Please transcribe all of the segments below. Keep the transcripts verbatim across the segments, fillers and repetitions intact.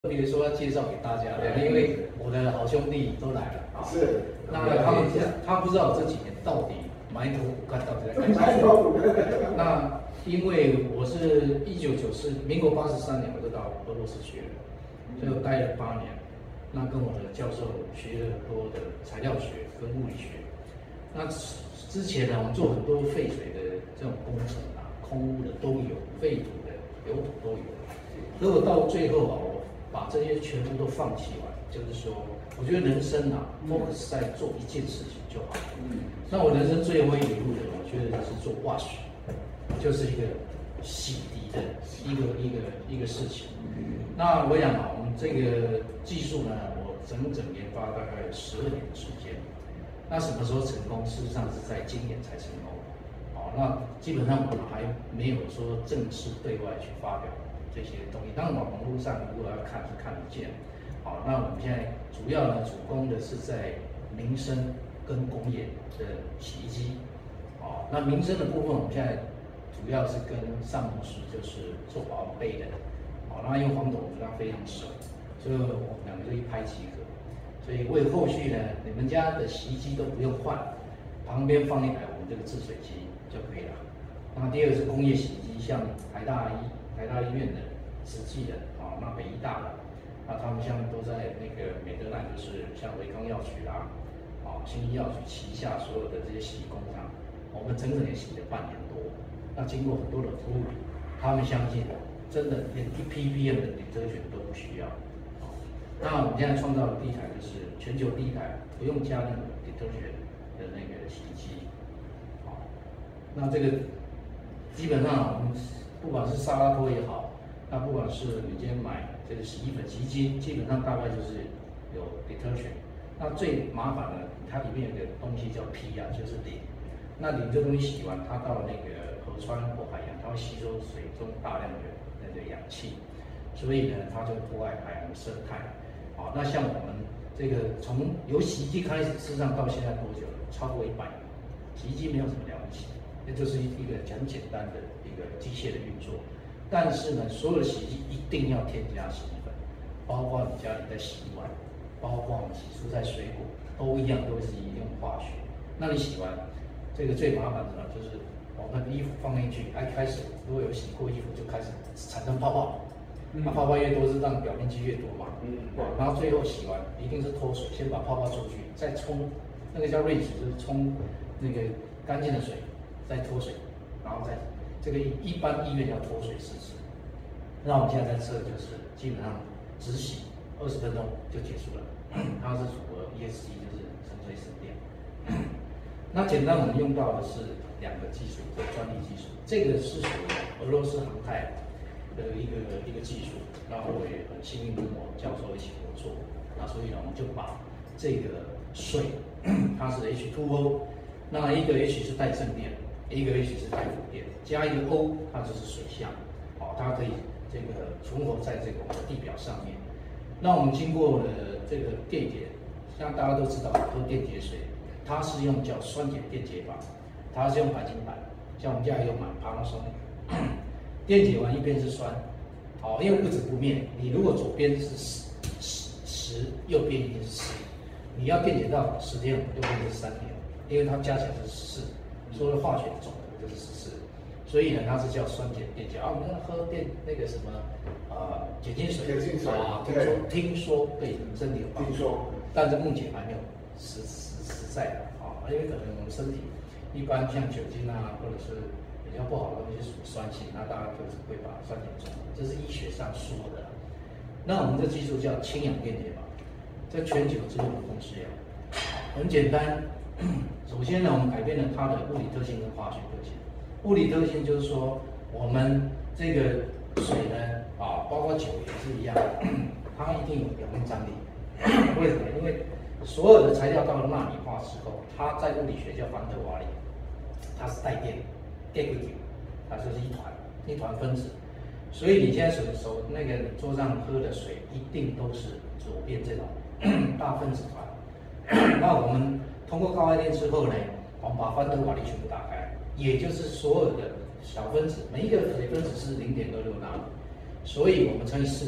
特别说要介绍给大家的，因为我的好兄弟都来了啊。 是。 那他们他不知道这几年到底埋头苦干到底在干什么。那因为我是一九九四民国八十三年我就到俄罗斯去了，所以我待了八年。那跟我的教授学了很多的材料学跟物理学。那之前呢，我们做很多废水的这种工程啊，空污的都有，废土的、油土都有。如果到最后啊，我把这些全部都放弃完，就是说，我觉得人生啊 ，focus 在做一件事情就好。嗯。那我人生最后一里路的，我觉得就是做 wash， 就是一个洗涤的一个一个一个事情。嗯。那我想啊，我们这个技术呢，我整整研发大概有十二年的时间。那什么时候成功？事实上是在今年才成功。好，那基本上我们还没有说正式对外去发表这些东西。当然，网络上如果要看是看得见。好，那我们现在主要呢主攻的是在民生跟工业的洗衣机。好，那民生的部分我们现在主要是跟上公司就是做保温杯的。好，那因为黄董跟他非常熟，所以我们两个就一拍即合。所以为后续呢，你们家的洗衣机都不用换，旁边放一台我们这个制水机就可以了。那第二个是工业洗衣机，像台大医台大医院的、慈济的啊，那北医大的，那他们像都在那个美德兰，就是像维康药局啦，啊，新医药局旗下所有的这些洗衣工厂，我们整整也洗了半年多。那经过很多的处理，他们相信真的连一 P P M 的detergent都不需要。那我们现在创造的第一台就是全球第一台不用加那个 detergent 的那个洗衣机，好，那这个基本上我们不管是沙拉托也好，那不管是你今天买这个洗衣粉、洗衣精，基本上大概就是有 detergent。那最麻烦的，它里面有个东西叫 P 啊，就是磷。那磷这东西洗完，它到那个河川或海洋，它会吸收水中大量的那个氧气，所以呢，它就破坏海洋的生态。好，那像我们这个从有洗衣机开始，事实上到现在多久了？超过一百年。洗衣机没有什么了不起，那就是一个很简单的一个机械的运作。但是呢，所有的洗衣机一定要添加洗衣粉，包括你家里在洗碗，包括我们洗蔬菜水果，都一样，都是用化学。那你洗完，这个最麻烦的呢，就是我们的衣服放进去，一开始如果有洗过衣服，就开始产生泡泡。那泡泡越多是让表面积越多嘛，嗯，然后最后洗完一定是脱水，先把泡泡出去，再冲，那个叫 rinse， 就是冲那个干净的水，再脱水，然后再这个一般医院叫脱水四次。那我们现在在测就是基本上只洗二十分钟就结束了，它是符合 E S G， 就是省水省电。那简单我们用到的是两个技术，这专利技术，这个是属于俄罗斯航太的一个一个技术，然后我也很幸运跟我教授一起合作，那所以呢，我们就把这个水，它是 H 二 O， 那一个 H 是带正电，一个 H 是带负电，加一个 O， 它就是水相，好，它可以这个存活在这个我们的地表上面。那我们经过了这个电解，像大家都知道喝电解水，它是用叫酸碱电解法，它是用白金板，像我们家也有买 Panasonic。电解完一边是酸，好，因为不止不灭。你如果左边是十十十，右边一定是十。你要电解到十天，右边是三天，因为它加起来是十四，所有化学总和就是十四。所以呢，它是叫酸碱电解。啊，我们喝电那个什么呃碱性水， 碱性水啊，听说听说对身体有帮助， 听说， 但是目前还没有实实实在的啊，因为可能我们身体一般像酒精啊，或者是比较不好的东西属于酸性，那大家就是会把酸碱中和，这是医学上说的。那我们这技术叫氢氧电解法，在全球只有我们公司有。很简单，首先呢，我们改变了它的物理特性跟化学特性。物理特性就是说，我们这个水呢，啊，包括酒也是一样，它一定有表面张力。为什么？因为所有的材料到了纳米化之后，它在物理学叫凡德瓦里，它是带电。电离体，它就是一团一团分子，所以你现在手手那个你桌上喝的水一定都是左边这种大分子团。那我们通过高压电之后呢，我们把范德瓦利全部打开，也就是所有的小分子，每一个水分子是零点二六纳米，所以我们乘以四，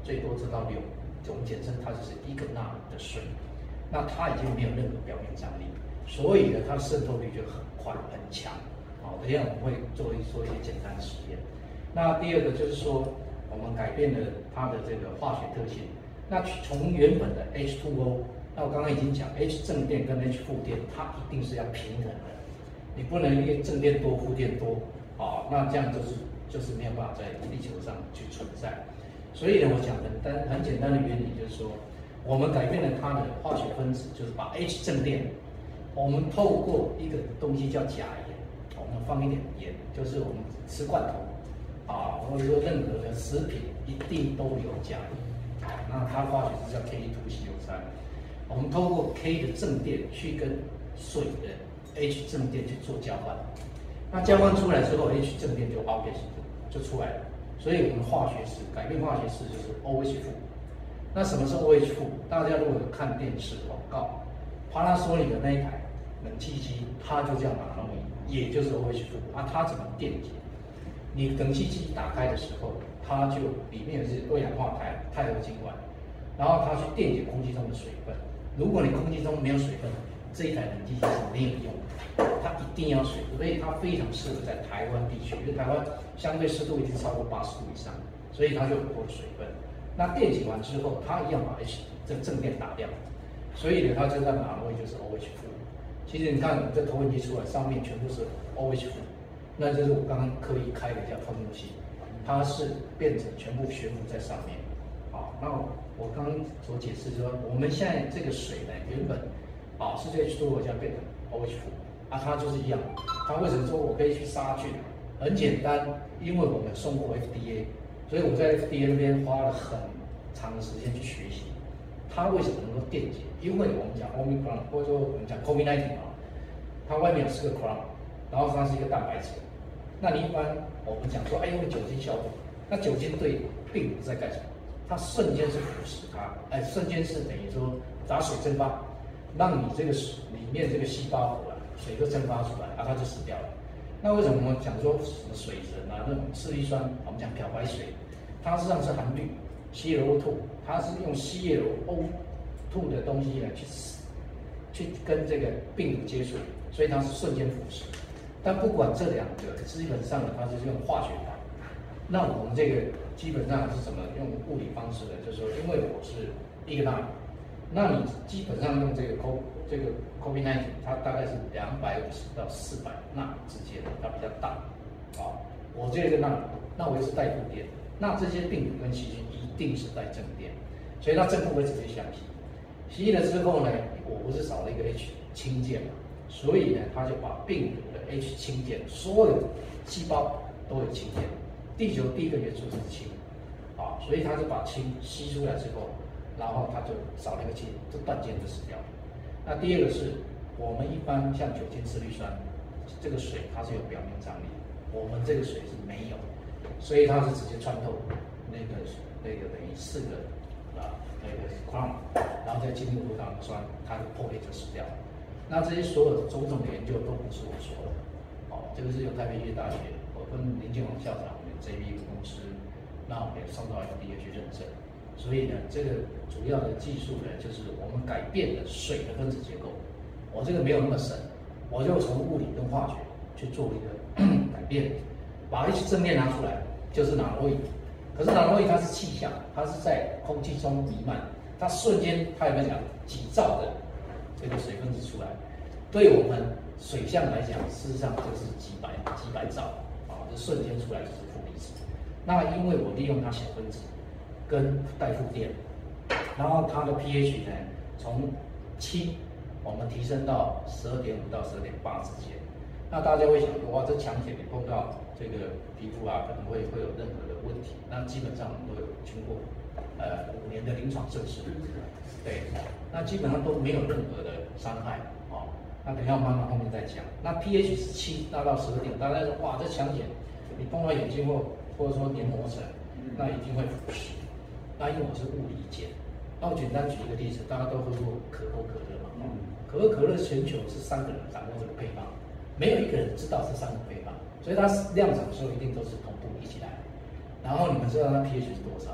最多制到六，我们简称它就是一个纳米的水，那它已经没有任何表面张力，所以呢，它的渗透率就很快很强。好，等一下我们会做一做一些简单的实验。那第二个就是说，我们改变了它的这个化学特性。那从原本的 H 二 O， 那我刚刚已经讲 H 正电跟 H 负电，它一定是要平衡的，你不能因为正电多负电多，啊，那这样就是就是没有办法在地球上去存在。所以呢，我讲很单很简单的原理就是说，我们改变了它的化学分子，就是把 H 正电，我们透过一个东西叫钾盐，我们放一点盐，就是我们吃罐头。啊，或者说任何的食品一定都有钾盐，啊，那它化学是叫 K 二 C O 三。我们透过 K 的正电去跟水的 H 正电去做交换，那交换出来之后 ，H 正电就 O H 就出来了。所以我们化学式改变化学式就是 O H 负。那什么是 O H 负？大家如果有看电视广告 ，Panasonic 的那一台冷气机，它就叫马龙仪，也就是 O H 负啊。它怎么电解？你冷气机打开的时候，它就里面是二氧化碳、钛合金管，然后它去电解空气中的水分。如果你空气中没有水分，这一台冷气机是没有用的，它一定要水，所以它非常适合在台湾地区，因为台湾相对湿度已经超过八十度以上，所以它就很多的水分。那电解完之后，它一样把 H 这个正电打掉，所以呢，它就在马位就是 O H 负。其实你看，我们这投影机出来，上面全部是 O H 负。那就是我刚刚刻意开的叫透明器，它是变成全部悬浮在上面。好，那我刚刚所解释说，我们现在这个水呢，原本啊是 H 二 O 这样变成 O H 负，啊，它就是一样。它为什么说我可以去杀菌？很简单，因为我们送过 F D A， 所以我在 F D A 那边花了很长的时间去学习，它为什么能够电解？因为我们讲 Omicron， 或者说我们讲 COVID 十九 啊，它外面有四个 crown。然后它是一个蛋白质，那你一般我们讲说，哎，用酒精消毒，那酒精对病毒在干什么？它瞬间是腐蚀它，哎，瞬间是等于说打水蒸发，让你这个水里面这个细胞啊，水都蒸发出来，啊，它就死掉了。那为什么我们讲说什么水神啊，那种次氯酸，我们讲漂白水，它实际上是含氯 C L O 二，它是用 C L O 二的东西呢去去跟这个病毒接触，所以它是瞬间腐蚀。但不管这两个，基本上呢，它是用化学法。那我们这个基本上是怎么用物理方式的？就是说，因为我是一个纳米，那你基本上用这个 CO 这个 COVID 十九，它大概是两百五十到四百纳米之间，它比较大。啊，我这个纳米，那我又是带负电，那这些病毒跟细菌一定是带正电，所以它正负会直接相吸。吸了之后呢，我不是少了一个 H 氢键嘛？所以呢，它就把病毒的 H 氢键，所有细胞都有氢键。地球第一个元素是氢，啊，所以它就把氢吸出来之后，然后它就少了一个氢，这断键就死掉了。那第二个是我们一般像酒精次氯酸，这个水它是有表面张力，我们这个水是没有，所以它是直接穿透那个那个等于四个啊那个 crown， 然后再进入葡萄糖酸，它的破裂就死掉了。那这些所有的种种的研究都不是我说的，哦，这个是由台北医学大学，我跟林建宏校长，我们 J B 公司，那我们也送到 F D A 去认证。所以呢，这个主要的技术呢，就是我们改变了水的分子结构。我这个没有那么深，我就从物理跟化学去做一个改变，把 H 正电拿出来，就是纳罗伊。可是纳罗伊它是气象，它是在空气中弥漫，它瞬间它有没有讲几兆的这个水分子出来？对我们水象来讲，事实上就是几百几百兆啊，这瞬间出来就是负离子。那因为我利用它小分子跟带负电，然后它的 pH 呢从七我们提升到十二点五到十二点八之间。那大家会想说，哇，这强碱你碰到这个皮肤啊，可能会会有任何的问题。那基本上我们都有经过呃五年的临床测试，对，那基本上都没有任何的伤害啊。那等一下慢慢后面再讲。那 pH 是七达到十二点，大家说哇，这强碱你碰到眼睛或或者说黏膜层，那一定会腐蚀。那因为我是物理碱，那我简单举一个例子，大家都喝过可口可乐嘛？可口可乐全球是三个人掌握这个配方，没有一个人知道这三个配方，所以它量产的时候一定都是同步一起来。然后你们知道它 pH 是多少？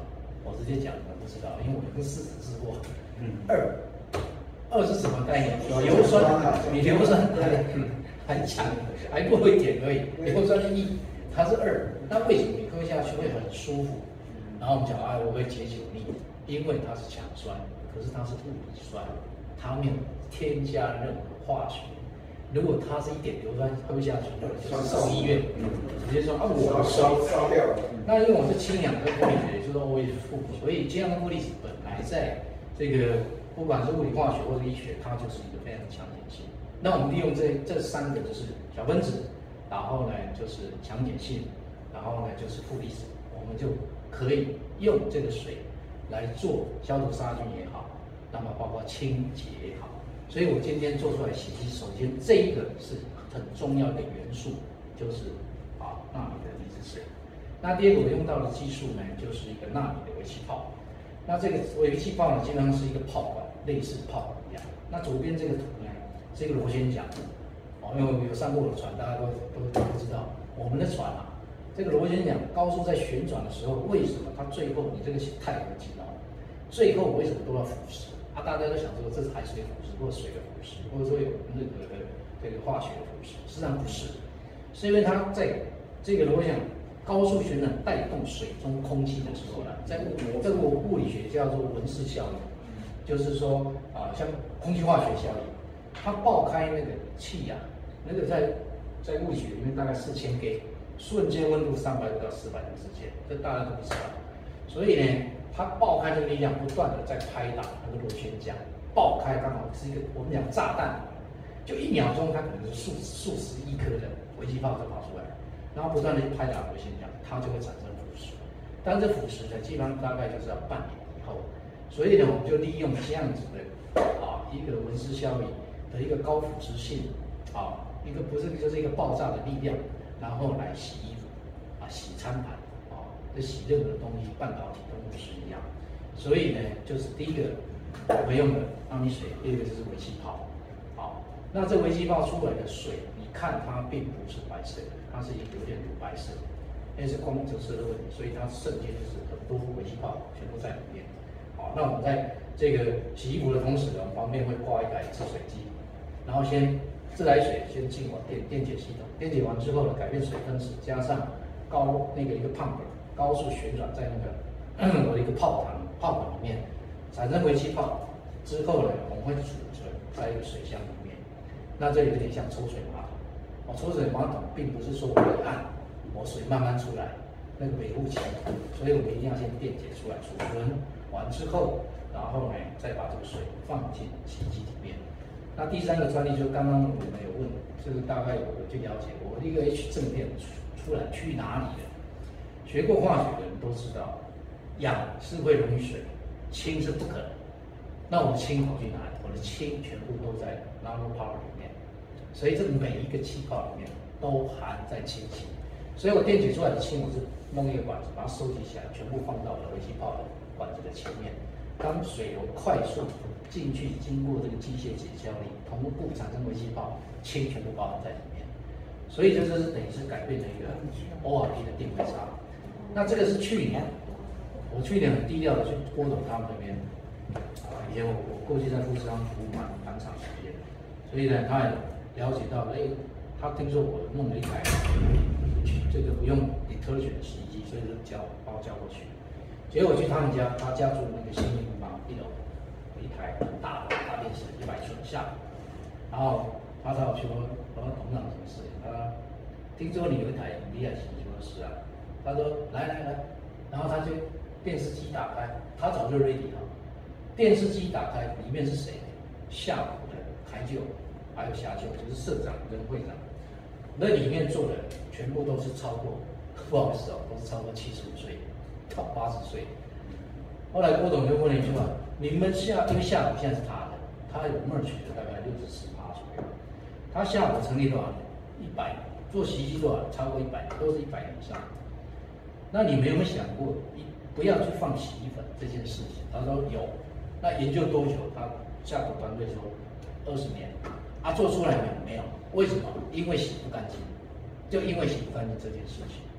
我直接讲你们不知道，因为我用试纸试过。嗯，二，二是什么概念？硫酸比硫酸还还强，还弱一点而已。硫酸的一，它是二，那为什么你喝下去会很舒服？然后我们讲啊，我会解酒腻，因为它是强酸，可是它是物理酸，它没有添加任何化学。如果它是一点硫酸喝下去，就是送医院，直接说啊我烧烧掉了。那因为我是氢氧跟物理学，就是 O H 负，所以氢氧跟负离子本来在这个不管是物理化学或者医学，它就是一个非常强碱性。那我们利用这这三个就是小分子，然后呢就是强碱性，然后呢就是负离子，我们就可以用这个水来做消毒杀菌也好，那么包括清洁也好。所以我今天做出来洗剂，首先这一个是很重要的元素，就是啊纳米的离子水。那第二个我用到的技术呢，就是一个纳米的微气泡。那这个微气泡呢，基本上是一个泡管，类似泡管一样。那左边这个图呢，是一个螺旋桨。哦，因为我有上过我的船，大家都都都知道，我们的船啊，这个螺旋桨高速在旋转的时候，为什么它最后你这个太阳知道，最后为什么都要腐蚀？啊，大家都想说这是海水腐蚀，或者水的腐蚀，或者说有任何的这个化学的腐蚀，实际上不是，是因为它在这个螺旋桨高速旋转带动水中空气的时候呢，在物这个物理学叫做温室效应，就是说啊，像空气化学效应，它爆开那个气啊，那个在在物理学里面大概四千 K， 瞬间温度三百度到四百度之间，这大家都不知道，所以呢。它爆开的力量不断的在拍打那个螺旋桨，爆开刚好是一个我们讲炸弹，就一秒钟它可能是数数十亿颗的微气泡就跑出来，然后不断的拍打螺旋桨，它就会产生腐蚀。但这腐蚀呢，基本上大概就是要半年以后，所以呢，我们就利用这样子的啊一个温室效应的一个高腐蚀性啊，一个不是就是一个爆炸的力量，然后来洗衣服啊，洗餐盘。洗任何东西，半导体都是一样，所以呢，就是第一个我们用的纳米水，第二个就是微气泡。好，那这微气泡出来的水，你看它并不是白色的，它是有点乳白色，因为是光折射的问题，所以它瞬间就是很多微气泡全部在里面。好，那我们在这个洗衣服的同时呢，旁边会挂一台制水机，然后先自来水先进入电电解系统，电解完之后呢，改变水分子，加上高那个一个 pump。高速旋转在那个我的一个泡塘泡管里面产生微气泡之后呢，我们会储存在一个水箱里面。那这有点像抽水马桶。哦，抽水马桶并不是说我一按，我水慢慢出来，那个维护起来，所以我们一定要先电解出来，储存完之后，然后呢再把这个水放进洗衣机里面。那第三个专利就是刚刚我们有问，就是大概我去了解，我一个 H 正电出出来去哪里了？学过化学的人都知道，氧是会溶于水，氢是不可能。那我的氢跑去哪里？我的氢全部都在 nano power 里面，所以这每一个气泡里面都含在氢气。所以我电解出来的氢，我是弄一个管子把它收集起来，全部放到了微气泡的管子的前面。当水流快速进去，经过这个机械解效力，同步产生微气泡，氢全部包含在里面。所以这就是等于是改变了一个 O R P 的定位差。那这个是去年，我去年很低调的去郭董他们那边，啊，以前我我过去在富士康服务蛮蛮长时间，所以呢，他也了解到，哎，他听说我弄了一台这个不用 detergent 的洗衣机，所以就叫把我叫过去。结果我去他们家，他家住那个新民房一楼，有一台很大的大电视，一百寸下，然后他找我去说，我说董事长什么事？他听说你有一台很厉害的洗衣机，我说是啊。他说来来来，然后他就电视机打开，他早就 ready 了。电视机打开，里面是谁？下午的台旧，还有下旧，就是社长跟会长。那里面坐的全部都是超过，不好意思哦，都是超过七十五岁到八十岁。后来郭董就问了一句话：你们下，因为下午现在是他的，他有 merge 的大概六十四趴左右。他下午成立多少年？一百年，做洗衣机多少？超过一百年，都是一百年以上。那你们有没有想过，不要去放洗衣粉这件事情？他说有。那研究多久？他下属团队说二十年。啊，做出来没有？没有。为什么？因为洗不干净，就因为洗不干净这件事情。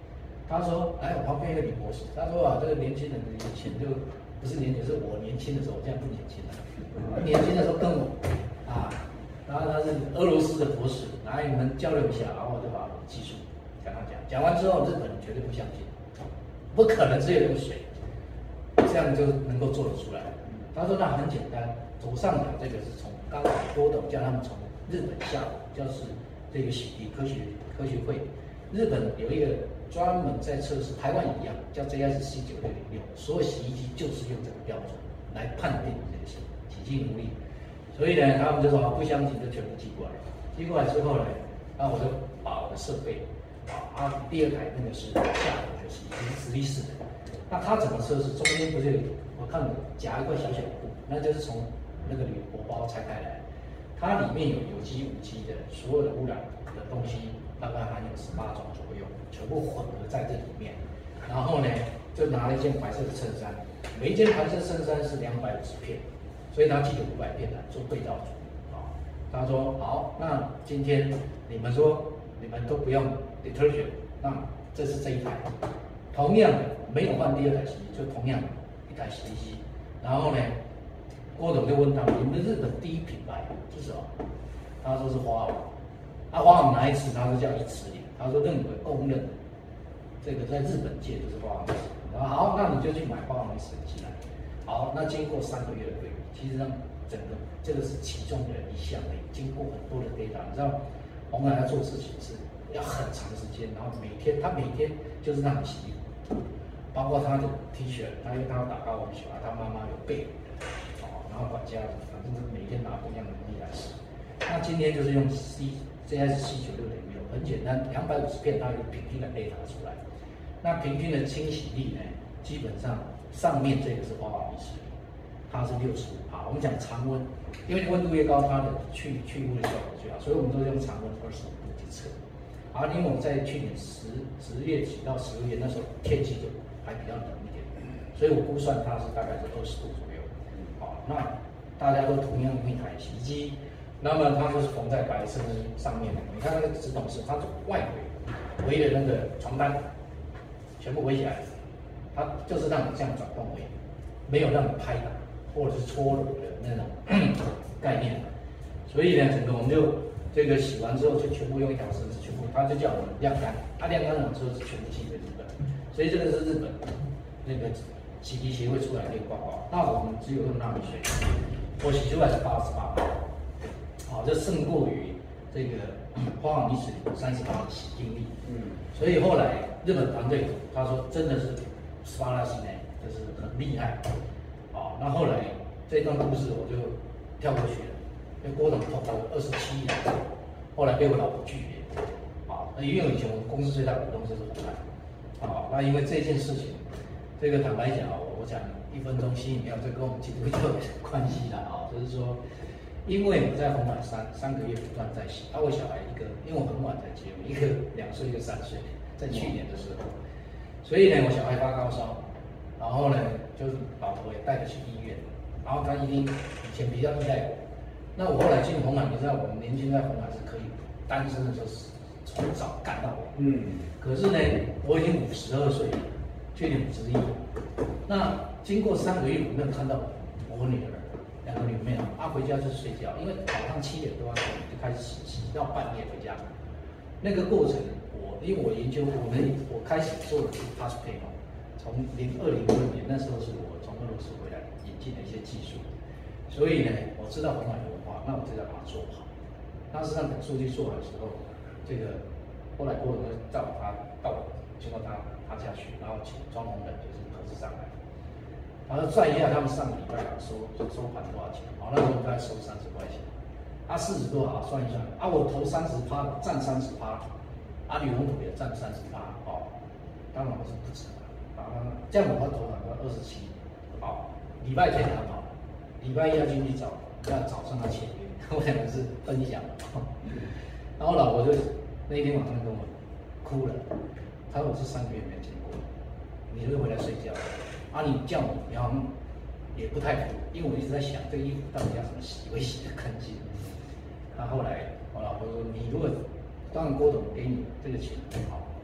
他说，哎，我旁边一个女博士，他说啊，这个年轻人的以前就不是年轻，是我年轻的时候，我现在不年轻了。年轻的时候跟我啊，然后他是俄罗斯的博士，然后你们交流一下，然后我就把我的技术跟他讲，讲完之后，日本人绝对不相信，不可能只有用水，这样就能够做得出来。他说那很简单，左上角这个是从刚才郭董叫他们从日本下午就是这个洗涤科学科学会，日本有一个专门在测试，台湾一样叫 J S C 九六零六，所有洗衣机就是用这个标准来判定这个洗洗净能力。所以呢，他们就说不相信，就全部寄过来。寄过来之后呢，那我就把我的设备啊，啊第二台那个是下午的洗衣机，直立式的。那它怎么测试？中间不是有我看夹一块小小的布，那就是从那个铝箔包拆开来，它里面有有机、无机的所有的污染的东西，大概含有十八种左右，全部混合在这里面。然后呢，就拿了一件白色的衬衫，每一件白色衬衫是两百五十片，所以他寄了五百片来做对照组啊。他说好，那今天你们说你们都不用 detergent， 那这是这一台，同样的没有换第二台洗衣机，就同样一台洗衣机。然后呢，郭董就问他们，你们的日本第一品牌是什么？他说是花王。啊，花王哪一次？他说叫一池林。他说认为公认，这个在日本界就是花王一池林。然后好，那你就去买花王一池林进来。好，那经过三个月的对比，其实上整个这个是其中的一项而已，经过很多的 data， 你知道，红海要做事情是要很长时间，然后每天他每天就是让你洗衣服，包括他的 T 恤，他因为他要打高尔夫球啊，他妈妈有备的，哦，然后管家反正每天拿不一样的东西来洗。那今天就是用 C J S C 九六零六，很简单，两百五十片，它有平均的 data 出来。那平均的清洗力呢，基本上上面这个是花王一池林，它是六十五帕。我们讲常温，因为温度越高，它的去去污的效果最好，所以我们都用常温二十五度去测。而因为我们在去年十十月起到十月那时候天气就还比较冷一点，所以我估算它是大概是二十度左右。好，那大家都同样用一台洗衣机。那么它就是缝在白色上面的，你看那个直筒式，它外围围的那个床单全部围起来，它就是让你这样转动而已，没有让你拍打或者是搓揉的那种概念。所以呢，整个我们就这个洗完之后就全部用一条绳子，全部它就叫我们晾干，它晾干完之后是全部寄回日本，所以这个是日本那个洗涤协会出来的一个报告。那我们只有用纳米水，我洗出来是八十八帕。好，这胜过于这个花王一池林三十八的洗净力。嗯，所以后来日本团队他说真的是斯巴拉西内，就是很厉害。好，那后来这段故事我就跳过去了，因为郭董投了二十七亿，后来被我老婆拒绝。好，那因为以前我们公司最大股东就是红海。好，那因为这件事情，这个坦白讲啊，我讲一分钟吸引票，这跟我们基督教有关系的啊，就是说。因为我在红海三三个月不断在洗，啊，我小孩一个，因为我很晚才结婚，一个两岁，一个三岁，在去年的时候，所以呢，我小孩发高烧，然后呢，就是老婆也带着去医院，然后他一定以前比较依赖我，那我后来进红海，你知道我们年轻在红海是可以单身的时候从早干到晚，嗯，可是呢，我已经五十二岁了，去年五十一，那经过三个月，我没有看到我女儿。两个女妹啊，啊回家就睡觉，因为早上七点多就开始洗，洗到半夜回家。那个过程，我因为我研究，我们我开始做的是 Touch Pay 嘛，从零二零二年那时候是我从俄罗斯回来引进的一些技术，所以呢，我知道红海的文化，那我就要把它做好。当时让等数据做完的时候，这个后来郭总就叫他到经过他他家去，然后请庄宏仁就是投资上来。然后算一下，他们上个礼拜收收盘多少钱？好，那时候大概收三十块钱，啊，市值多少？算一算，啊，我投三十趴，占三十趴，啊，吕龙土也占三十趴，哦，当然我是不止的，啊，这样我要投两个二十七，好，礼拜天很好，礼拜一要进去找，要早上要签约，我两个是分享，然后老婆就那一天晚上跟我哭了，她说我是三个月没见过，你就回来睡觉。啊，你叫我不要弄，也不太妥，因为我一直在想这个衣服到底要怎么洗会洗得干净。那后来我老婆说，你如果当然郭董给你这个钱很好，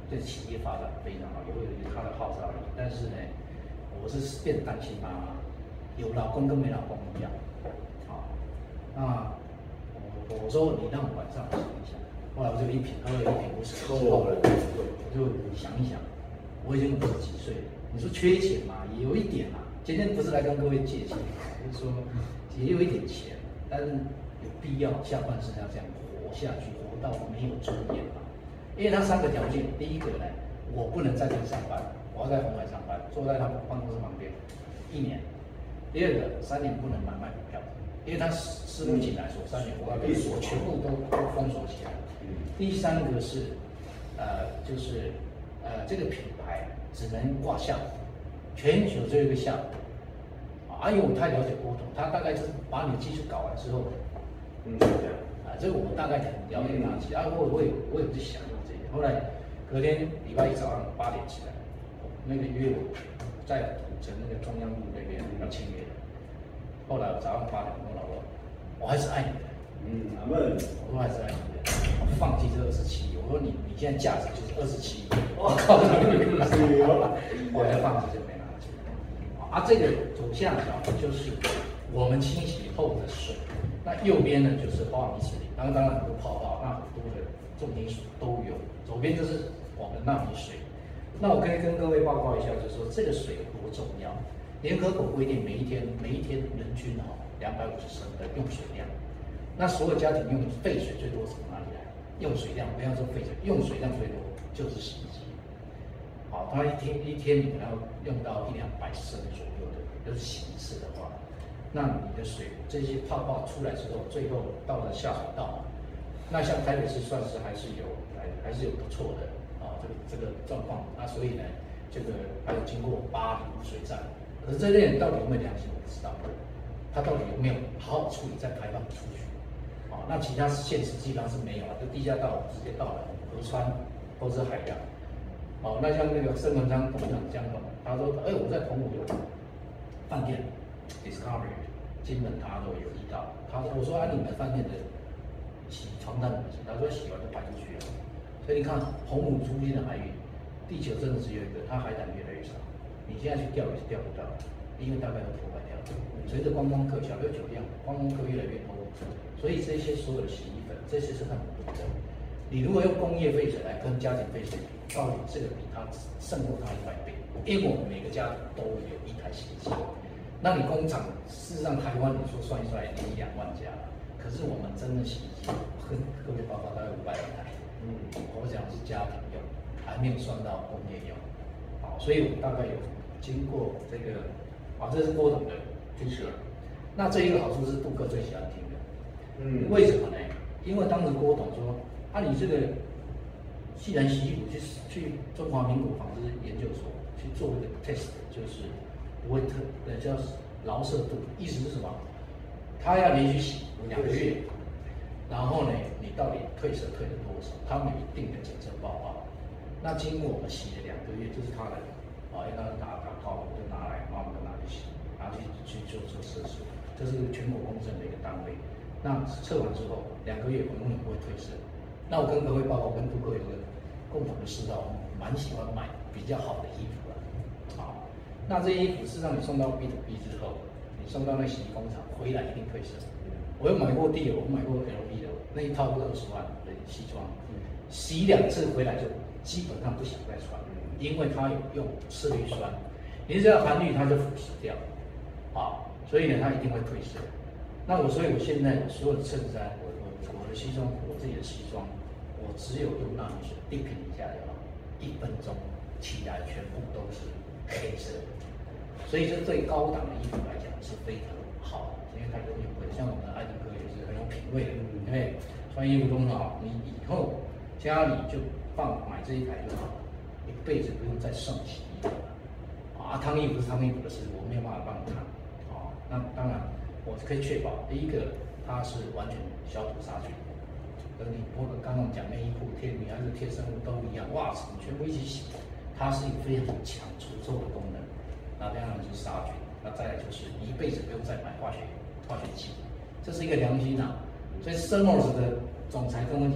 对企业发展非常好，有有它的号召力。但是呢，我是变单亲妈妈，有老公跟没老公一样。好，那我我说你让我晚上想一想，后来我就一品喝了一瓶威士忌之后，我就想一想，我已经五十几岁了，你说缺钱嘛，也有一点啊。今天不是来跟各位借钱，就是说也有一点钱，但是有必要下半生要这样活下去，活到没有尊严嘛。因为他三个条件，第一个呢，我不能在这里上班，我要在红海上班，坐在他办公室旁边一年。第二个，三年不能买卖股票，因为他私募进来说三年我要被锁，全部都都封锁起来。第三个是，呃，就是呃这个品牌只能挂项，全球只有一个项。啊，因为我太了解郭董，他大概是把你的技术搞完之后，嗯，这样啊，这个我大概很了解他。其他我我也我也不想。后来隔天礼拜一早上八点起来，那个约我在土城那个中央路那边要签约。后来我早上八点跟我老婆，我还是爱你的。嗯，阿门。我说还是爱你的，我放弃这二十七。我说你你现在价值就是二十七。我靠，这个我要放弃就没拿去。啊，这个左下角就是我们清洗后的水，那右边呢就是花米水，然后当然很多泡泡，那很多的重金属都有。左边就是我们的纳米水，那我可以跟各位报告一下，就是说这个水有多重要。联合国规定每一天每一天人均哈两百五十升的用水量，那所有家庭用废水最多从哪里来？用水量不要说废水，用水量最多就是洗衣机。好，它一天一天你可能要用到一两百升左右的，就是洗一次的话，那你的水这些泡泡出来之后，最后到了下水道。那像台北市算是还是有还还是有不错的啊，这个这个状况。那所以呢，这个还有经过巴黎污水站，可是这类到底有没有良心我不知道，它到底有没有好好处理再排放出去？啊，那其他县市基本上是没有了，就地下道直接到了河川或者海洋。哦，那像那个申文昌董事长江董，他说，哎，我在澎湖有饭店 Discovery， 金门他都有一道，他说我说啊，你们饭店的洗床单怎么洗？他说洗完就排出去了。所以你看，澎湖出现的海域，地球真的只有一个，它海胆越来越少。你现在去钓也是钓不到，因为大概都破坏掉了。随着观光客小琉球一样，观光客越来越多，所以这些所有的洗衣粉，这些是很不正。你如果用工业废水来跟家庭废水比，到底这个比它胜过它一百倍，因为我们每个家庭都有一台洗衣机。那你工厂，事实上台湾你说算一算，也一两万家。可是我们真的洗衣机，跟各位报告大概五百万台，嗯，我讲是家庭用，还没有算到工业用，好，所以我们大概有经过这个，啊，这是郭董的军事。那这一个好处是杜克最喜欢听的，嗯，为什么呢？因为当时郭董说，啊，你这个既然洗衣服去去中华民国纺织研究所去做一个 test， 就是不会特呃叫劳色度，意思是什么？他要连续洗两个月，然后呢，你到底褪色褪了多少？他们有一定的检测报告。那经过我们洗了两个月，这是他的，啊，因为他打打高，我就拿来，然后我们就拿去洗，拿去去做做测试，这是全国公证的一个单位。那测完之后，两个月我永远不会褪色。那我跟各位报告，跟顾客有个共同的嗜好，我们蛮喜欢买比较好的衣服了。好，那这些衣服是让你送到 B to B 之后。送到那洗衣工厂回来一定褪色。我有买过 D O， 我买过 L V 的那一套是二十万的西装，洗两次回来就基本上不想再穿，因为它有用次氯酸，你只要含氯它就腐蚀掉，啊，所以呢它一定会褪色。那我所以我现在所有的衬衫，我我我的西装，我自己的西装，我只有用纳米水滴瓶一下就好，一分钟起来全部都是黑色。所以这对高档的衣服来讲是非常好的，因为它有点贵。像我们艾登哥也是很有品味的，因为穿衣服都很好，你以后家里就放买这一台就好了，一辈子不用再送洗衣服了。啊，烫衣服是烫衣服的事，我没有办法帮你烫。啊，那当然我可以确保，第一个它是完全消毒杀菌，跟你包括刚刚讲内衣裤贴女还是贴身物都一样，袜子你全部一起洗，它是有非常强除臭的功能。那当然就是杀菌，那再来就是一辈子不用再买化学化学剂，这是一个良心啊。所以 Thermos 的总裁跟我讲，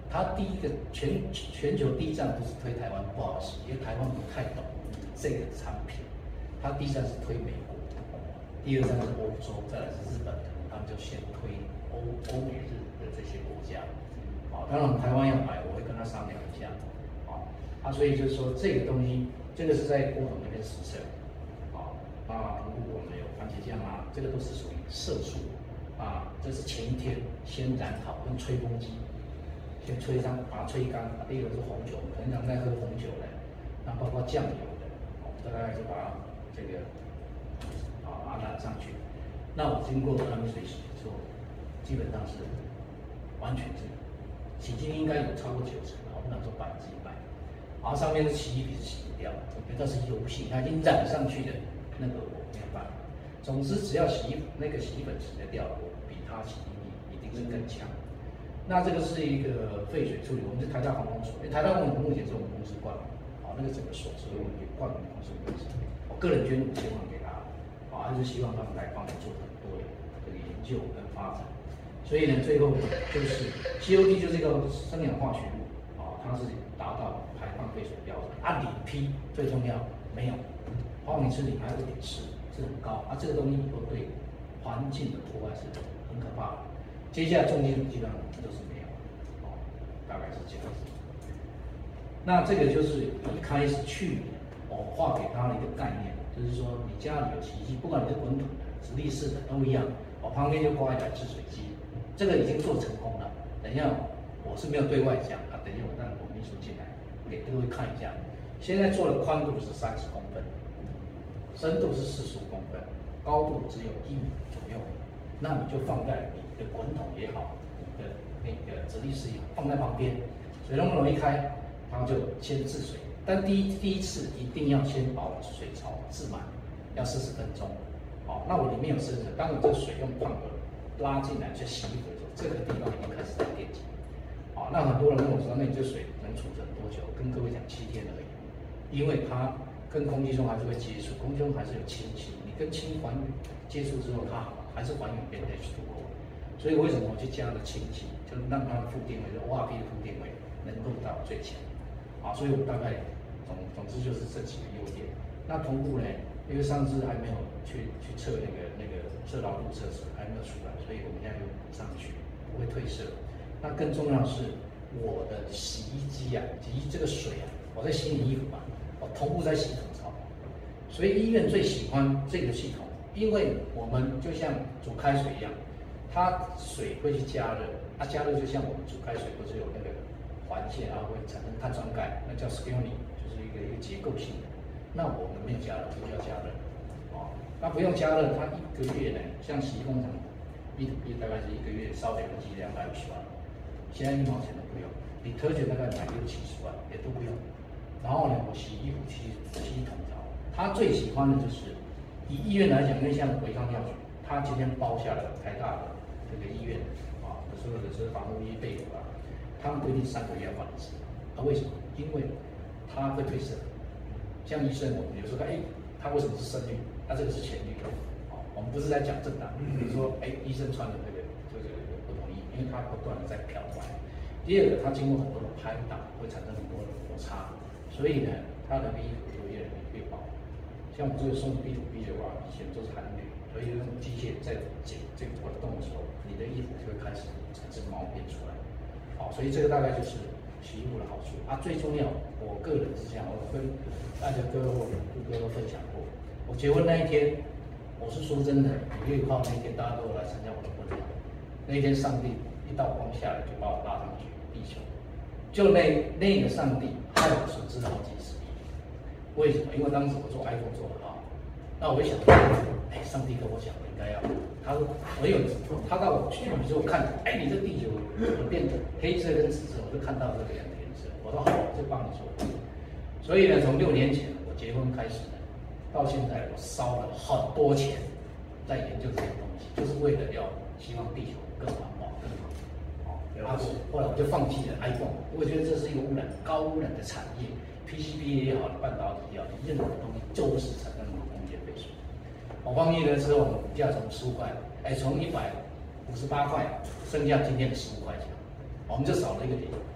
它第一个全全球第一站不是推台湾，不好意思，因为台湾不太懂这个产品。它第一站是推美国，第二站是欧洲，再来是日本，可能他们就先推欧欧美日的这些国家。啊，当然台湾要买，我会跟他商量一下。啊，啊，所以就是说这个东西，这个是在郭董那边实测。啊，啊，如果我们有番茄酱啊，这个都是属于色素。啊，这是前一天先染好，用吹风机。先吹上，把它吹干。第一个是红酒，平常在喝红酒的，那包括酱油的，我们大概就把它这个啊把它染上去。那我经过他们水洗之后，基本上是完全是洗净应该有超过九成，我不能说百分之一百。然后上面的洗衣笔是洗不掉的，因为它是油性，它已经染上去的，那个我没有办法。总之，只要洗衣那个洗衣粉洗得掉，我比它洗衣笔一定是更强。那这个是一个废水处理，我们是台大航空所，因为台大航空目前是我们公司冠名，啊，那个整个所是我们冠名公司公司，我个人捐五千万给他，啊，就是希望他们来帮我做很多的这个研究跟发展，所以呢，最后就是 C O D 就是一个生氧化学物，啊，它是达到排放废水标准，啊，锂 P 最重要没有，包括你吃锂还有一点四，是很高，啊，这个东西以后对环境的破坏是很可怕的。接下来重金属基本上都是没有，哦，大概是这样子。那这个就是一开始去年我画给他的一个概念，就是说你家里有洗衣机，不管你是滚筒的、直立式的都一样，我旁边就挂一台制水机，这个已经做成功了。等一下我是没有对外讲啊，等一下我让我秘书进来给各位看一下。现在做的宽度是三十公分，深度是四十五公分，高度只有一米左右，那你就放在你的滚筒也好，你的那个直立式也好，放在旁边，水龙头一开，它就先制水。但第一第一次一定要先把我水槽制满，要四十分钟。好，那我里面有深水，当我这个水用胖的拉进来去洗衣服的时候，这个地方已经开始在电解。好，那很多人问我说，那你这水能储存多久？跟各位讲，七天而已，因为它跟空气中还是会接触，空气中还是有氢气，你跟氢还接触之后，它还是还原变 H 二 O。所以为什么我去加了氢气，就是让它的负电位，就 O R P 的负电位能够到最强。啊，所以我大概总总之就是这几个优点。那同步呢，因为上次还没有去去测那个那个测牢度测试还没有出来，所以我们现在就补上去，不会褪色。那更重要的是，我的洗衣机啊，洗衣这个水啊，我在洗你衣服嘛，我同步在洗桶槽，所以医院最喜欢这个系统，因为我们就像煮开水一样，它水会去加热，它加热就像我们煮开水不是有那个环线啊，会产生碳酸钙，那叫 spawning， 就是一个一个结构性的。那我们没有加热，不要加热，哦，那不用加热，它一个月呢，像洗衣工厂一一大概是一个月烧水的机两百五十万。现在一毛钱都不用，你特许大概买六七十万也都不用。然后呢，我洗衣服、洗洗桶槽，他最喜欢的就是以医院来讲，因为像维康药局，他今天包下了台大的这个医院啊，所有的是防护衣、被褥啊，他们规定三个月要换一次。啊，为什么？因为它会褪色。像医生，我们有时候看，哎，他为什么是深绿？那、啊、这个是浅绿。啊，我们不是在讲正当，比如说，哎，医生穿的这个这个不同意，因为它不断的在漂白。第二个，它经过很多的拍打，会产生很多的摩擦，所以呢，它的衣服就越来越薄。像我这个送 B to B 的话，以前都是含铝，所以用机械在剪这个滚动的时候，你的衣服就会开始产生毛边出来。好，所以这个大概就是洗衣服的好处啊。最重要，我个人是这样，我跟大家哥或顾哥都分享过。我结婚那一天，我是说真的，五月五号那一天，大家都来参加我的婚礼。那一天，上帝一道光下来，就把我拉上去地球。就那那个上帝害我损失了好几十亿。为什么？因为当时我做 iPhone 做得好，那我一想，哎，上帝跟我讲，我应该要。他说我有，他到我去，比如说我看，哎，你这地球变黑色跟紫色，我就看到这个两个颜色。我说好，我就帮你做。所以呢，从六年前我结婚开始呢，到现在我烧了很多钱在研究这些东西，就是为了要希望地球更环保、更好。哦，然后后来我就放弃了 iPhone， 我觉得这是一个污染、高污染的产业 ，P C B 也好，半导体也好，任何东西就是产生空间废水。我放弃了之后，股价从十五块，哎，从一百五十八块，剩下今天的十五块钱，我们就少了一个点。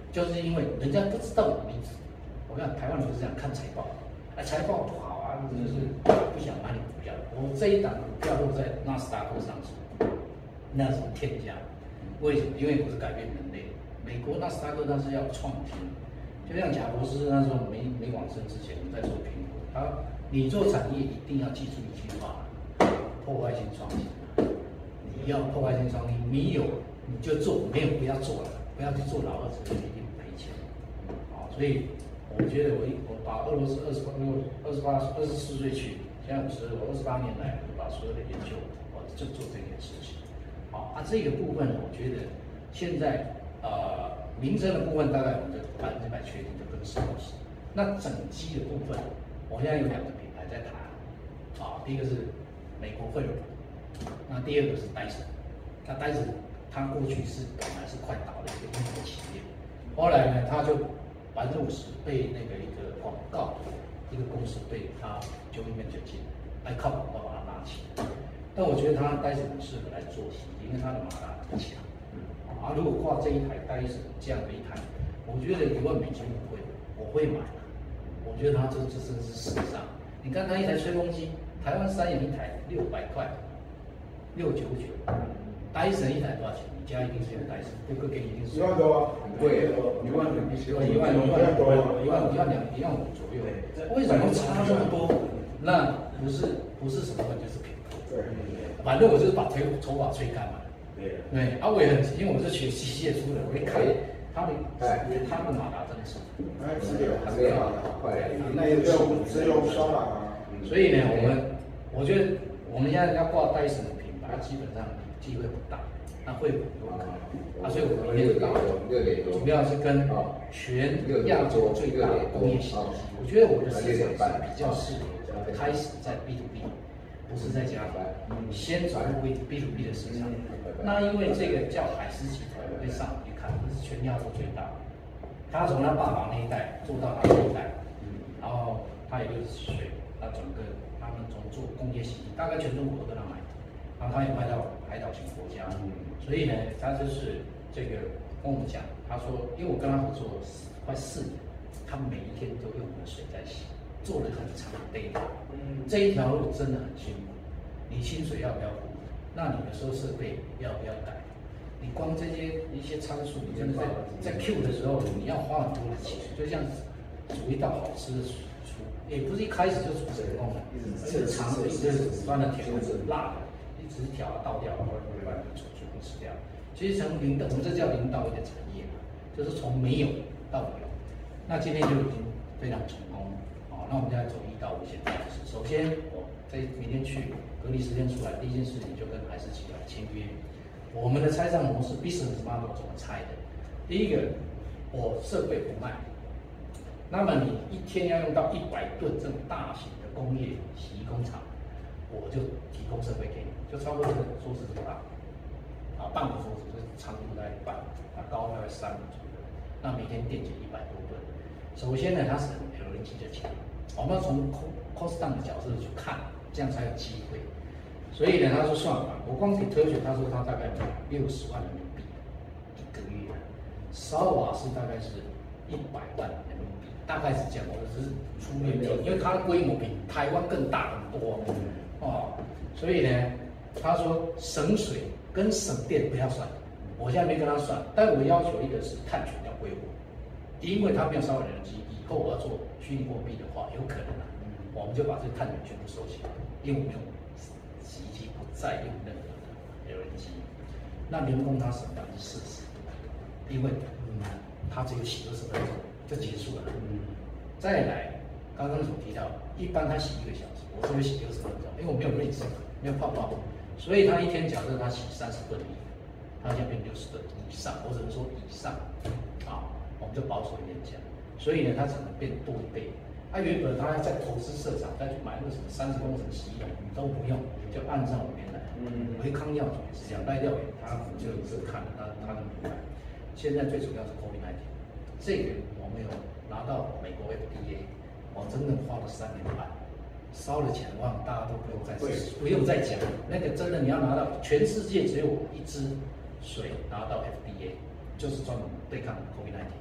就是因为人家不知道我的名字。我看台湾人就是这样看财报，啊财报不好啊，就是不想买你股票。我这一档股票都在纳斯达克上市，那是天价。为什么？因为我是改变人类。美国纳斯达克那是要创新，就像贾博士那时候没没往生之前，我们在做苹果，他你做产业一定要记住一句话：破坏性创新。你要破坏性创新，你有你就做，没有不要做了，不要去做老二次元，一定赔钱。啊，所以我觉得我一我把俄罗斯二十八二十八二十四岁去，现在五十，我二十八年来我把所有的研究，我就做这件事情。好，啊，这个部分呢，我觉得现在呃名称的部分大概我们就百分之百确定就跟上市。那整机的部分，我现在有两个品牌在谈，啊，第一个是美国惠而浦。那第二个是戴森，那戴森它过去是本来是快倒的一个英国企业，后来呢，它就百分之五十被那个一个广告一个公司被它就一面就进，来靠广告把它拉起来。但我觉得它戴森很适合来做洗衣，因为它的马达很强。啊，如果挂这一台戴森这样的一台，我觉得一万美金我会我会买的。我觉得它这这真是史上，你看它一台吹风机，台湾三洋一台六百块。六九九，戴森一台多少钱？你家一定是用戴森，顾客给你一定是一万多啊， 很贵，一万人一万一万一万多，一万一万两一万五左右。为什么差这么多？那不是不是什么，就是品控。对，反正我就是把头头发吹干嘛。对对，啊，我也很急，因为我是学机械出的，我一看他的他的马达真的是， 哎，是的， 还没有好快， 那也只有只有烧马达。 所以呢，我们我觉得我们现在要挂戴森的品牌，基本上机会不大，那会有可能。啊，所以我们明天到主要是跟全亚洲最大的工业洗衣机，我觉得我的市场是比较适合开始在 B to B， 不是在家里，先转入 B to B 的市场。那因为这个叫海狮集团，我会上网去看，这是全亚洲最大的。他从他爸爸那一代做到他这一代，然后他也六十岁，那整个他们从做工业洗衣，大概全中国都跟他买，然后他也卖到海岛型国家，所以呢，他就是这个跟我们讲，他说，因为我跟他合作快四年，他每一天都用我们的水在洗，做了很长的 data， 这一条路真的很辛苦，你薪水要不要付？那你的时候设备要不要改？你光这些一些参数，你真的在在 Q 的时候，你要花很多的钱，就像煮一道好吃的厨，也不是一开始就煮成功的，是长的一直酸的、甜的、辣的，一直调倒掉，或者把它煮煮吃掉。其实从零到我们这叫零到一的产业嘛，就是从没有到有。那今天就已经非常成功了。好，那我们现在从一到五先开始。首先，我在明天去隔离时间出来，第一件事情就跟海狮集团签约。我们的拆账模式 business model 怎么拆的？第一个，我设备不卖，那么你一天要用到一百吨这种大型的工业洗衣工厂，我就提供设备给你，就差不多这个桌子这么大，啊，半个桌子就是长度大概一半，啊，高大概三米左右，那每天电解一百多吨。首先呢，它是 L N G 的钱，我们要从 cost down 的角色去看，这样才有机会。所以呢，他说算法，我光给特选，他说他大概六十万人民币一个月，烧瓦是大概是一百万人民币，大概是这样。我只是粗略定，因为它的规模比台湾更大很多哦。所以呢，他说省水跟省电不要算，我现在没跟他算，但我要求一个是碳权要归我，因为他没有烧完人机，以后我要做虚拟货币的话，有可能啊，我们就把这个碳权全部收起来，因为我们用。洗衣机不再用任何的 L N G， 那员工他省百分之四十，因为嗯，他只有洗二十分钟就结束了。嗯，再来，刚刚所提到，一般他洗一个小时，我只有洗六十分钟，因为我没有滤纸，没有泡泡，所以他一天假设他洗三十吨衣服，他现在变六十吨以上，我只能说以上，啊，我们就保守一点讲，所以呢，他只能变多一倍。他、啊、原本他在投资市场再去买那个什么三十公升洗衣桶都不用，就按照我原来。嗯，维康药也是这样，赖掉也他就是看他他的明白。现在最主要是 COVID 十九， 这个我们有拿到美国 F D A， 我真的花了三年半，烧了钱的话，大家都不用再不用再讲，那个真的你要拿到全世界只有我一支水拿到 F D A， 就是专门对抗 COVID 十九。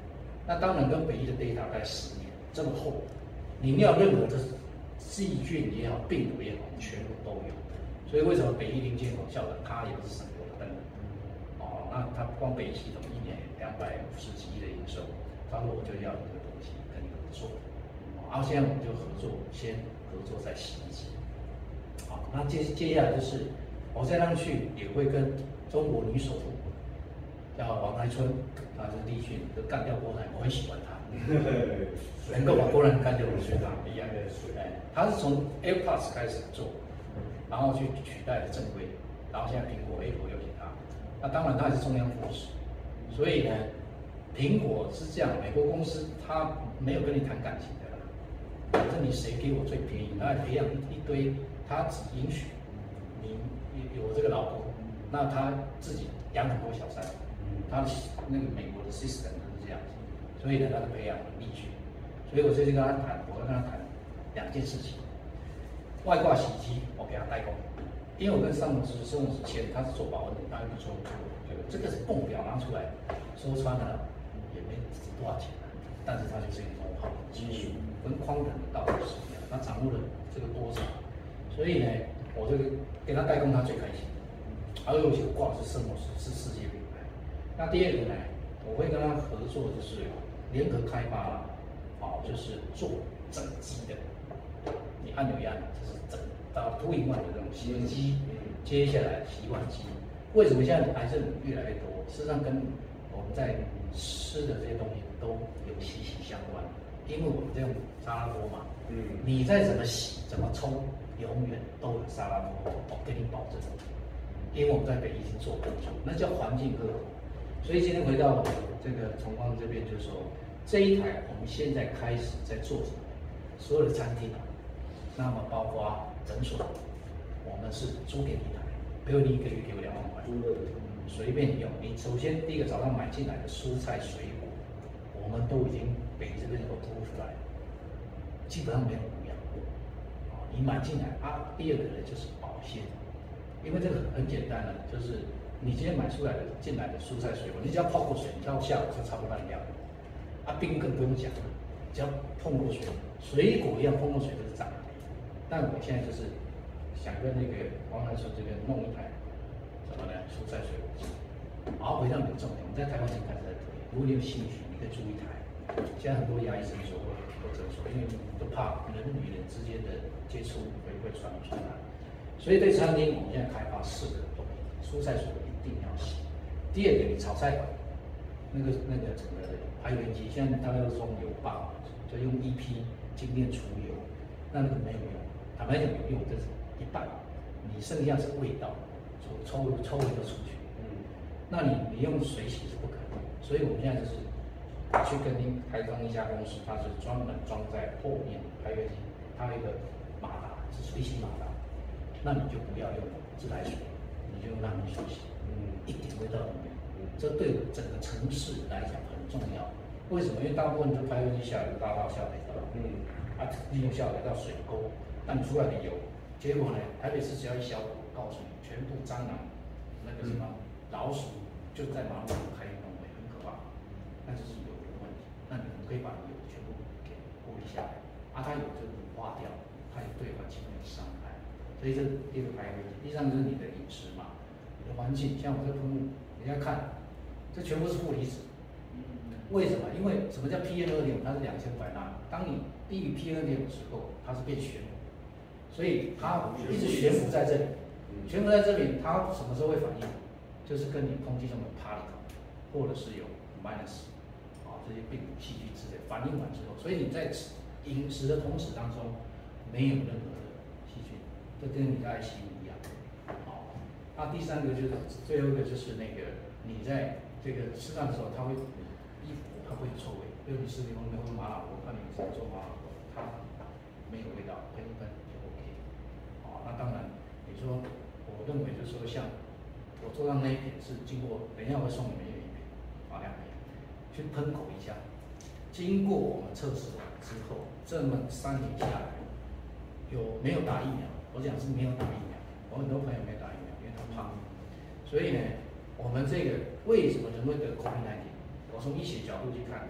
那当然跟北医的 data 大概十年这么厚，里面有任何的细菌也好，病毒也好，全部都有。所以为什么北医零监管校的它也不是省油的灯？哦，那它光北医系统一年两百五十几亿的营收，他说我就要这个东西跟你合作。然后现在我们就合作，先合作在洗衣机。好，那接接下来就是我再上去也会跟中国女首富叫王来春，她是立讯，就干掉郭台，我很喜欢她，能够把郭台干掉，我觉得她一样的水。哎，她是从 AirPods 开始做，然后去取代了正规，然后现在苹果 Apple 又给她，那当然她也是中央扶持，所以呢，苹果是这样，美国公司它没有跟你谈感情的。反正你谁给我最便宜，然后培养一一堆，他只允许你有这个老公，那他自己养很多小三，他的那个美国的 system 就是这样子，所以呢，他的培养很力去，所以我最近跟他谈，我要跟他谈两件事情，外挂洗衣机我给他代工，因为我跟上公司孙公司签，他是做保温的，他又不做做这个是泵表拿出来，说穿了也没多少钱，但是他就是一种好的技术。跟匡人的道理是一样，他掌握了这个多少，所以呢，我这个给他代工，他最开心。而且我挂的是圣莫斯，是世界品牌。那第二个呢，我会跟他合作，就是联合开发了，好，就是做整机的，你按钮一按，就是整到 two in one 的这种洗衣机，接下来洗碗机。为什么现在癌症越来越多？事实上跟我们在吃的这些东西都有息息相关。因为我们这种沙拉锅嘛，嗯，你再怎么洗怎么冲，永远都有沙拉锅，我跟你保证。因为我们在北医已经做过，那叫环境呵护。所以今天回到这个崇光这边，就是说这一台我们现在开始在做什么？所有的餐厅啊，那么包括诊所，我们是租给你台，比如你一个月给我两万块，随便用。你首先第一个早上买进来的蔬菜水果，我们都已经北这边都拖出来，基本上没有污染。啊，你买进来啊，第二个呢就是保鲜，因为这个很简单的，就是你今天买出来的进来的蔬菜水果，你只要泡过水，你到下午就差不多烂掉了。啊，冰更不用讲了，只要碰过水，水果一样碰过水就是长的。但我现在就是想跟那个王来说这边弄一台什么呢？蔬菜水果机。然后回到你的重点，我们在台湾已经开始在推，如果你有兴趣，你可以租一台。现在很多牙医诊所或或诊所，因为都怕人与人之间的接触会会传出来，所以对餐厅我们现在开发四个东西，蔬菜水果一定要洗。第二个，你炒菜馆那个那个整个排油机，现在大家都说油棒，就用 E P 精炼除油，那那个没有用，坦白讲有用，就是一半，你剩下是味道，抽抽抽一个出去，嗯，那你你用水洗是不可能，所以我们现在就是。去跟您开张一家公司，它是专门装在后面排油机，它有一个马达是水洗马达，那你就不要用自来水，你就用让你水洗，嗯，一点味道都没有，这对整个城市来讲很重要。为什么？因为大部分的排油机下来就拉到下水道，嗯，啊，利用下水道水沟，那你出来的油，结果呢，台北市只要一消毒，告诉你，全部蟑螂、那个什么老鼠就在马路上开运动会，很可怕，那就是油。那你可以把油全部给过滤下来，啊，它有就乳化掉，它也对环境没有伤害，所以这第一个排油机，第三就是你的饮食嘛，你的环境，像我这个喷雾，你要看，这全部是负离子，为什么？因为什么叫 P M 二点五？它是两千五百纳，当你低于 P M 二点五之后，它是变悬浮，所以它一直悬浮在这里，悬浮在这里，它什么时候会反应？就是跟你空气中的 particle， 或者是有 minus。这些病毒、细菌之类反应完之后，所以你在吃饮食的同时当中，没有任何的细菌，这跟你的 I C U 一样。好，那第三个就是最后一个就是那个你在这个吃饭的时候，它会衣服它会有臭味，比如你吃牛牛和麻辣锅，看你是做麻辣锅，它没有味道，喷一喷就 OK。好，那当然你说，我认为就是说像我桌上那一瓶是经过，等一下我会送你们一瓶啊两瓶。去喷口一下，经过我们测试完之后，这么三年下来，有没有打疫苗？我讲是没有打疫苗，我很多朋友没有打疫苗，因为他怕。所以呢，我们这个为什么人会得 COVID 十九？我从医学角度去看，就是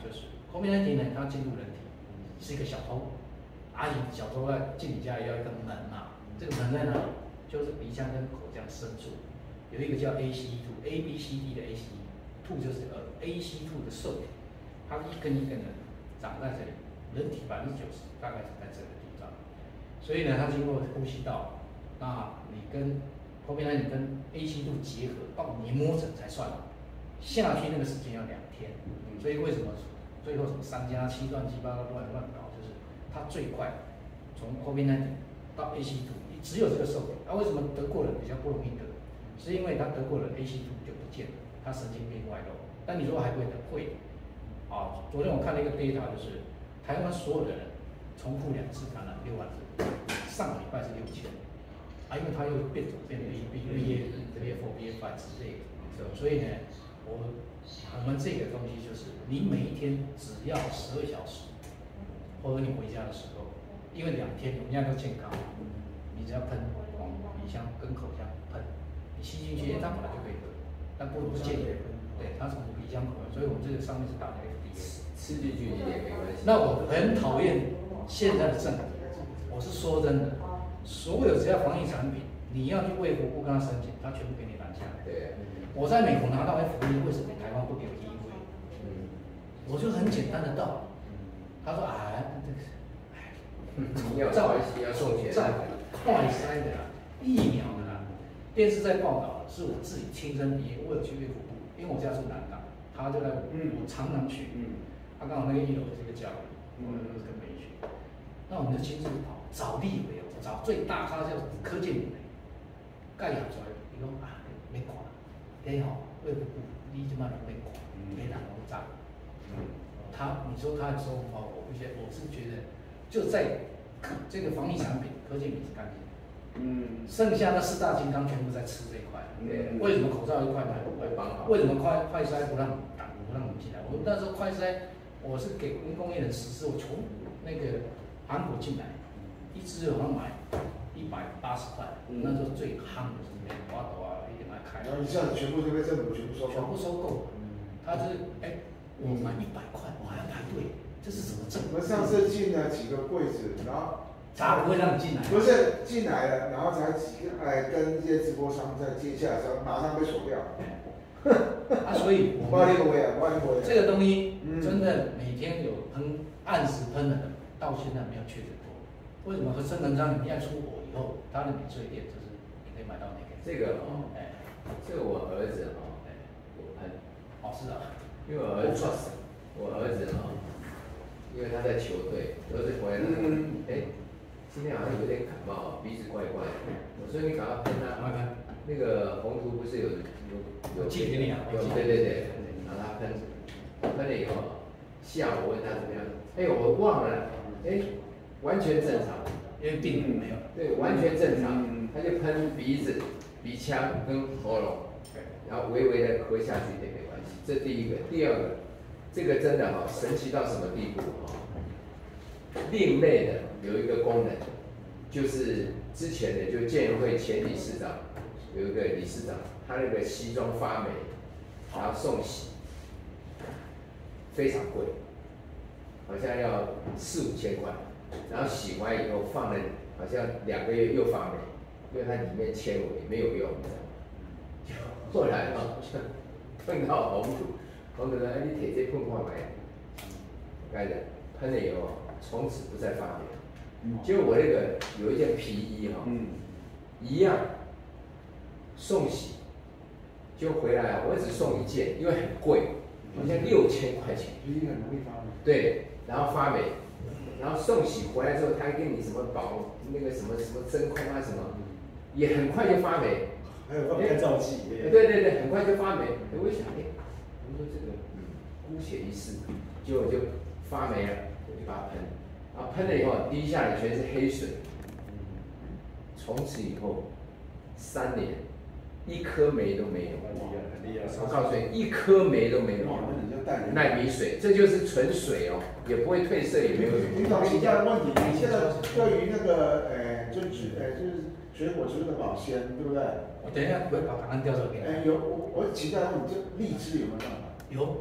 COVID 十九 呢，它进入人体是一个小偷，阿姨小偷要进你家里要一个门嘛，这个门在哪里？就是鼻腔跟口腔深处，有一个叫 A C E two A B C D 的 A C E two 就是呃 A C E two的受体，它一根一根的长在这里，人体百分之九十大概是在这个地方，所以呢，它经过呼吸道，那你跟 COVID 十九 跟 A C E two 结合到黏膜层才算下去，那个时间要两天，所以为什么最后什么三加七乱七八糟乱乱搞，就是它最快从 COVID 十九 到 A C E two。只有这个受体，那、啊、为什么德国人比较不容易得？是因为他德国人 A C E two 就不见了，他神经病外露。但你说还会得会？啊，昨天我看了一个 data， 就是台湾所有的人重复两次感染六万人，上个礼拜是六千，啊，因为它又变种变 B B B A B A four B A five 之类的，所以呢，我我们这个东西就是你每一天只要十二小时，或者你回家的时候，因为两天我们家都健康。你只要喷往鼻腔跟口腔喷，你吸进去，因为它本来就可以得，但不不建议喷。对，它从鼻腔口腔，所以我们这个上面是打的 F D A。 吃进去一点没关系。 那我很讨厌现在的政府，我是说真的，所有只要防疫产品，你要去卫福部跟他申请，他全部给你拦下来。 对。 我在美国拿到 F D A， 为什么台湾不给我医卫？嗯，我就很简单的道理。他说啊，这个，哎， 要早一些要送钱。 快筛的啦，疫苗的啦，电视在报道，是我自己亲身体验。我有去卫福部，因为我家住南港，他就在我，嗯、我常常去。嗯，他刚好那个一楼是一个教育，我那个跟美学，那我们就亲自跑，找立委，找最大咖叫柯建铭，盖好出来，伊讲啊，免看，你吼卫福部，你即摆都免看，没人拢知。他，你说他的收红包，我不觉得，我是觉得就在。这个防疫产品，柯建铭是干净的，嗯，剩下那四大金刚全部在吃这一块。嗯，为什么口罩一块买五块八？为什么快快筛不让挡不让你进来？我那时候快筛，我是给工业人实施，我从那个韩国进来，一支好像买一百八十块，那时候最夯的是棉花豆啊，一点来开。 然后一下子全部就被政府全部收购。 全部收购，他是哎，我买一百块，我还要排队。这是什么证？ 我上次进了几个柜子，然后他不会让你进来。 不是进来了，然后才几个哎跟一些直播商在接洽的时候，马上被锁掉。 啊，所以我们这个东西真的每天有喷按时喷的人，到现在没有确诊过。为什么和生能章你一旦出国以后，它的免税店就是你可以买到那个。 这个哦，哎，这个我儿子哦，哎，我喷。 哦，是啊， 因为我儿子，我儿子哦。因为他在球队，儿子回来了，哎、嗯，今天好像有点感冒，鼻子怪怪的。我说你赶快喷他，那个宏图不是有有有寄给你啊？ 有，对对对，然后他喷，喷了以后，下午我问他怎么样，哎，我忘了，哎，完全正常， 因为病没有。 对，完全正常，他就喷鼻子、鼻腔跟喉咙，然后微微的喝下去也没关系，这第一个，第二个。这个真的哈、哦、神奇到什么地步哈、哦？另类的有一个功能，就是之前的就建委会前理事长有一个理事长，他那个西装发霉，然后送洗，非常贵，好像要四五千块，然后洗完以后放了好像两个月又发霉，因为它里面纤维没有用，你知道吗？后来哈、哦、碰到红土。红土说：“哎，你铁这碰看来，该的喷了以后，从此不再发霉。结果我那个有一件皮衣哈、哦，嗯、一样送洗，就回来我只送一件，因为很贵，好像六千块钱。 皮衣很容易发霉。 对，然后发霉，然后送洗回来之后，他还给你什么保那个什么什么真空啊什么，也很快就发霉。 还有放干燥剂。 对对对，很快就发霉。我一想，哎。”我说这个，嗯，姑且一试，结果就发霉了，我就把它喷，然后喷了以后滴下来全是黑水，从此以后三年一颗霉都没有。 很厉害， 我告诉你，一颗霉都没有。奈米水，这就是纯水哦，也不会褪色，也没有。 你考虑一下问题，你现在对于那个，呃，就植，呃，就是水果植物的保鲜，对不对？ 我等一下会把答案调出来给你。 哎，有我我期待问你，就荔枝有没有办法？ 有，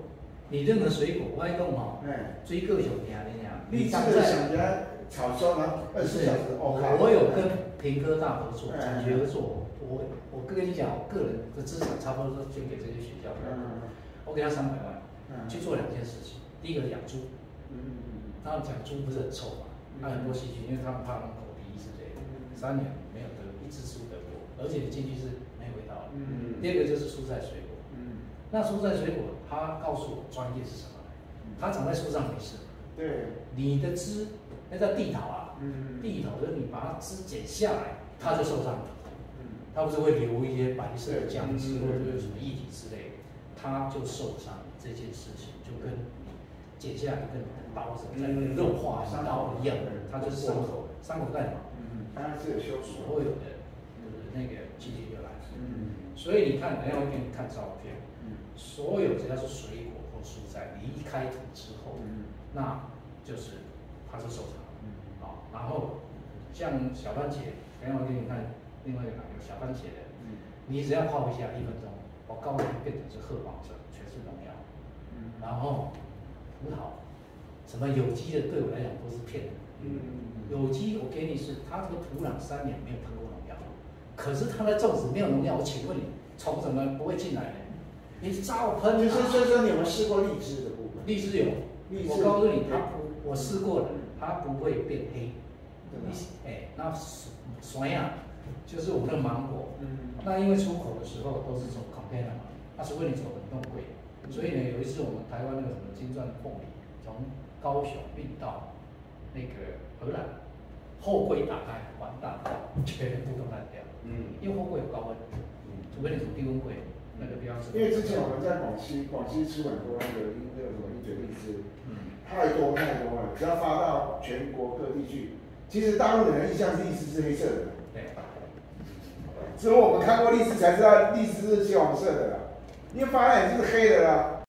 你任何水果，我跟你讲哈， 哎， 追个小听的呀。 荔枝的想着炒熟，然后二十四小时 OK。 我有跟屏科大合作，产学合作。我我跟你讲，我个人的资产差不多都捐给这些学校。嗯。我给他三百万，去做两件事情。第一个养猪。嗯。他们讲猪不是很臭嘛，它很多细菌，因为他们怕那口鼻之类的。三年没有得，一只猪得过，而且你进去是没味道的。嗯。第二个就是蔬菜水果。嗯。那蔬菜水果，他告诉我专业是什么？它长在树上没事。对。你的枝，那叫地桃啊。嗯。地桃就是你把它枝剪下来，它就受伤了。嗯。它不是会留一些白色的浆汁或者是什么液体之类的，它就受伤。这件事情就跟你剪下来跟刀子在肉化一刀一样，它就是伤口，伤口在哪？嗯。当然是有修所有的，就是那个季节就来了。嗯。所以你看，等一下我给你看照片。嗯。所有只要是水果或蔬菜离开土之后，嗯，那就是它是受伤。嗯。好，然后像小番茄，等一下我给你看另外一个有小番茄的，嗯，你只要泡一下一分钟，我告诉你变成是褐黄色，全是农药。嗯。然后葡萄，什么有机的对我来讲都是骗人。嗯。有机我给你是它这个土壤三年没有喷过农药，可是它的种植没有农药，我请问你虫怎么不会进来呢？你照喷、啊。 就是所以说你有没有试过荔枝的部分？ 荔枝有，我告诉你，它不，我试过了，它不会变黑。你哎，那酸呀，就是我们的芒果。嗯。那因为出口的时候都是走 container 嘛，那除非你走冷冻柜，所以呢，有一次我们台湾那个什么金钻凤梨从高雄运到那个荷兰，货柜打开，完蛋，全部都烂掉。嗯。因为货柜有高温，除非你从低温柜。那个标志。 因为之前我们在广西，广西吃很多那个那个什么一嘴荔枝，嗯，太多太多了，只要发到全国各地去，其实大陆人的印象是荔枝是黑色的，对，只有我们看过荔枝才知道荔枝是金黄色的啦，因为发现是黑的啦。